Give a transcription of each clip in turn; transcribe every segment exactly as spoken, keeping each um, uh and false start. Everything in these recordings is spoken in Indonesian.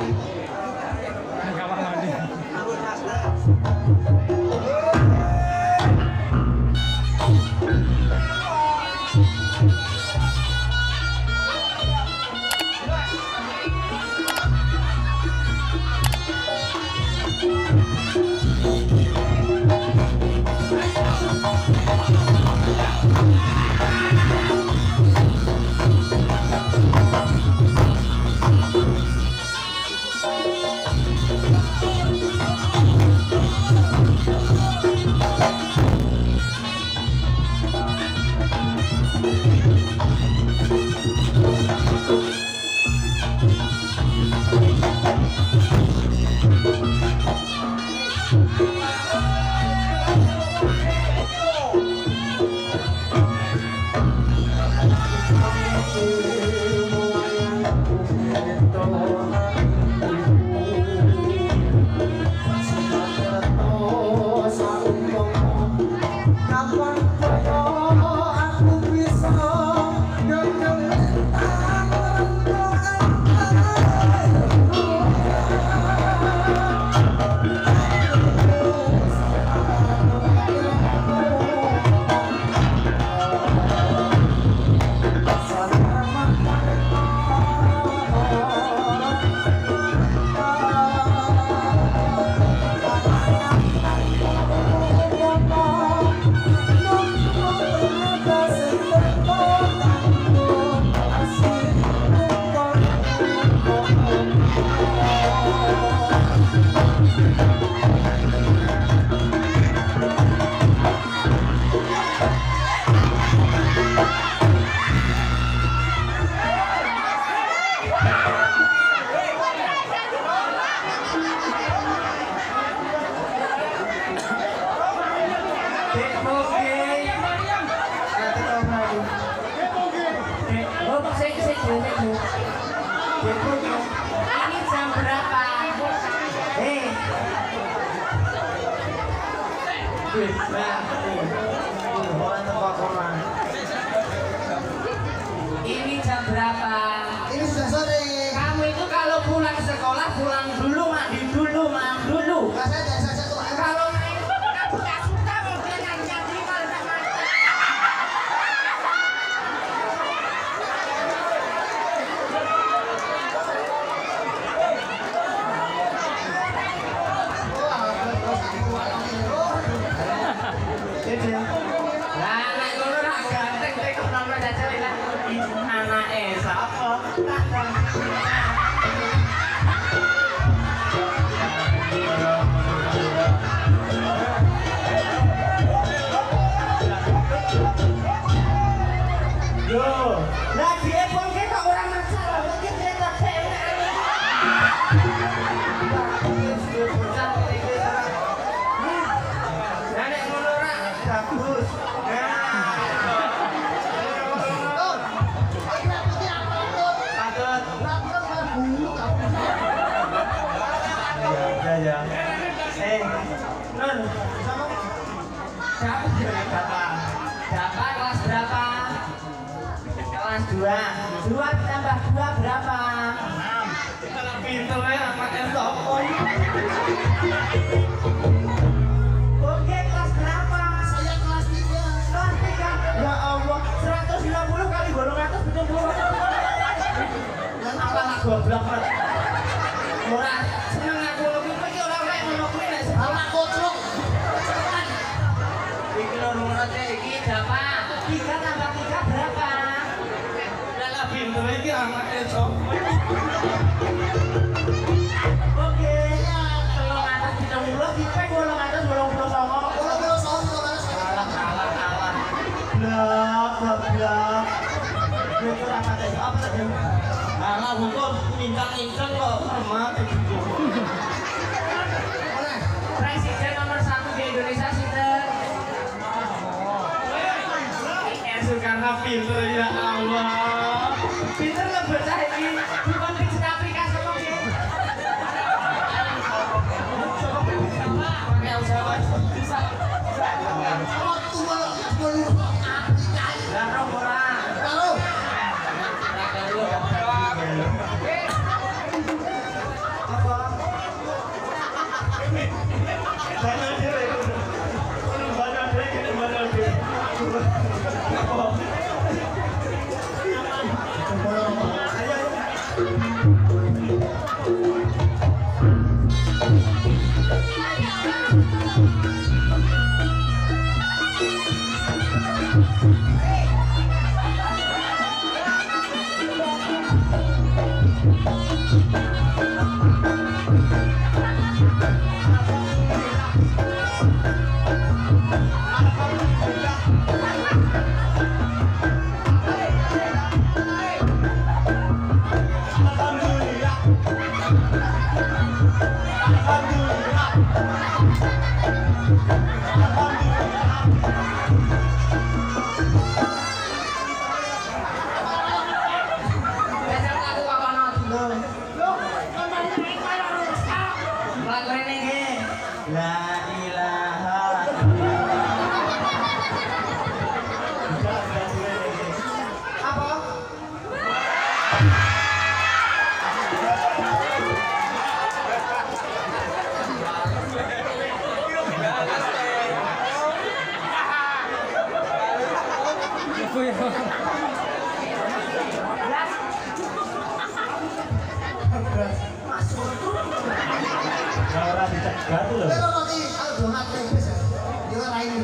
Kamar mandi. Ini jam berapa? Eh, ini jam berapa? Ini sudah sore. Kamu itu kalau pulang sekolah pulang dulu, mandi dulu, mandi dulu. Nggak saya dari saya tuh. Kalau main itu kamu nggak suka mobil nyanyi kalau nggak main. Lah nek ngono ra ganteng nek nomor jajal lah anake sapa? Yo, lah dia pun kok ora masalah, iki cerita dhewe. Lah nek ngono ra bagus. Ya ya. Eh, Nun, sama siapa dengan Bapak? Bapak kelas berapa? Kelas dua. Dua tambah dua berapa? Enam. Kalau pinter ya, pakai sopoi. Oke, kelas berapa? Saya kelas tiga. Kelas tiga. Ya Allah, seratus lima puluh kali bolong atas betul betul. Apa lah goblok kan? Ora seneng aku lho iki ora oleh ngono kuwi nek Anak kocok. iki lho nomornya iki dapat tiga tambah tiga berapa? Lah lah pinter iki anake sapa? Oke, tolong atas tiga puluh dipek bolong atas bolong puluh songo. Kalau kalau soal kalau Salah salah salah. Blak blak blak. Itu anake apa tadi? Alah hukum minta-minta kok mati gitu. Presiden nomor satu di Indonesia Sinten? R. Soekarno pinter ya Allah. Pinter lah bocah iki. Bukan bikin aplikasi kok ya. Pakai usaha bisa. waktu belum Lah roh ora. kalau La ilaha apa? Orang dicegat loh. Pero nanti kalau donat lepes ya, dia lain.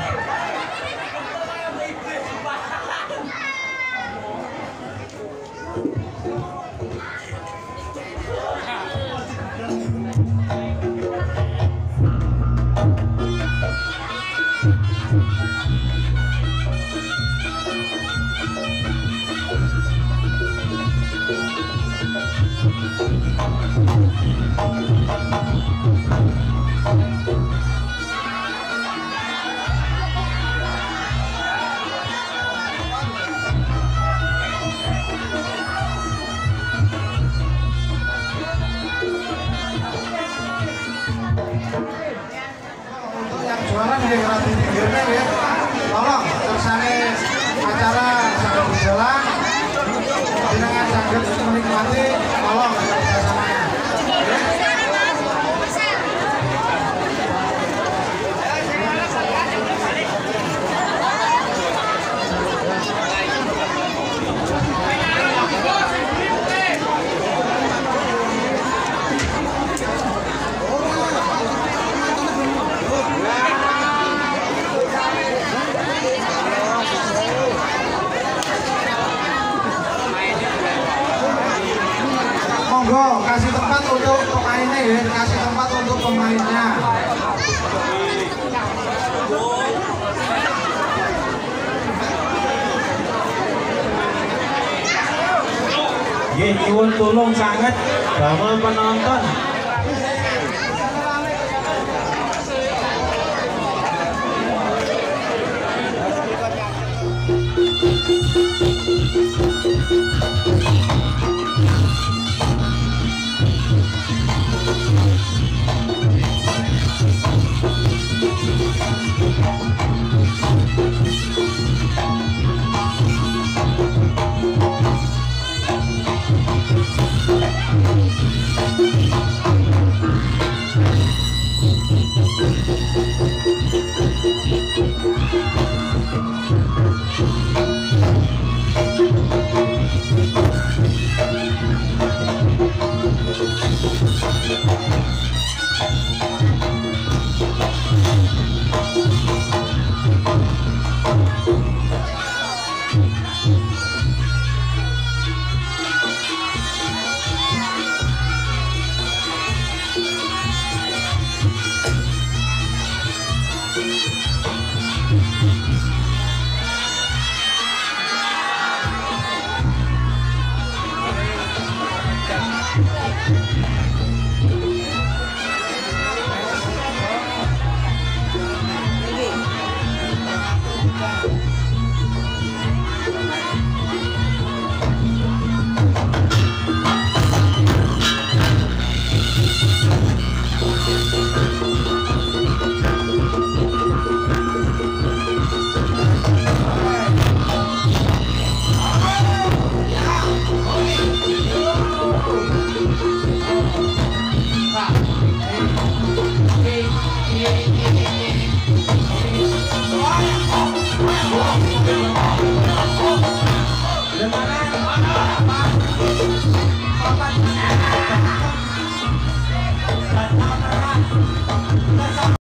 Untuk yang juara di Kreatif Pinggirnya ya, tolong tersane acara sambil berjalan, dengan sangat menikmati, tolong kerjasamanya. Monggo kasih tempat untuk pemainnya ya, kasih tempat untuk pemainnya. Nggih nyuwun tulung sanget damel penonton